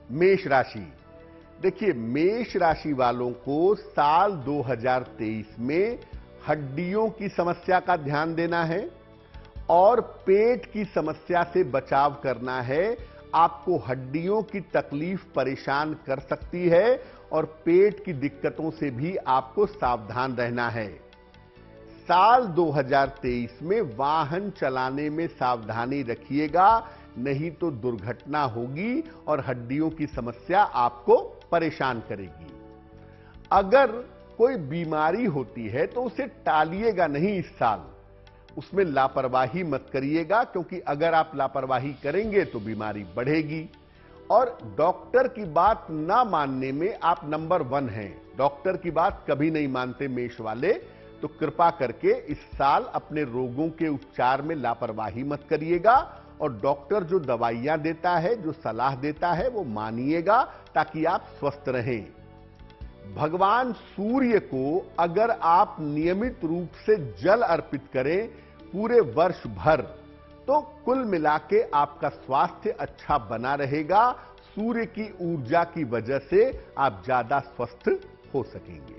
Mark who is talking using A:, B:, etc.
A: मेष राशि। देखिए, मेष राशि वालों को साल 2023 में हड्डियों की समस्या का ध्यान देना है और पेट की समस्या से बचाव करना है। आपको हड्डियों की तकलीफ परेशान कर सकती है और पेट की दिक्कतों से भी आपको सावधान रहना है। साल 2023 में वाहन चलाने में सावधानी रखिएगा, नहीं तो दुर्घटना होगी और हड्डियों की समस्या आपको परेशान करेगी। अगर कोई बीमारी होती है तो उसे टालिएगा नहीं इस साल, उसमें लापरवाही मत करिएगा, क्योंकि अगर आप लापरवाही करेंगे तो बीमारी बढ़ेगी। और डॉक्टर की बात ना मानने में आप नंबर 1 हैं। डॉक्टर की बात कभी नहीं मानते मेष वाले, तो कृपा करके इस साल अपने रोगों के उपचार में लापरवाही मत करिएगा और डॉक्टर जो दवाइयां देता है, जो सलाह देता है, वो मानिएगा ताकि आप स्वस्थ रहें। भगवान सूर्य को अगर आप नियमित रूप से जल अर्पित करें पूरे वर्ष भर, तो कुल मिला के आपका स्वास्थ्य अच्छा बना रहेगा। सूर्य की ऊर्जा की वजह से आप ज्यादा स्वस्थ हो सकेंगे।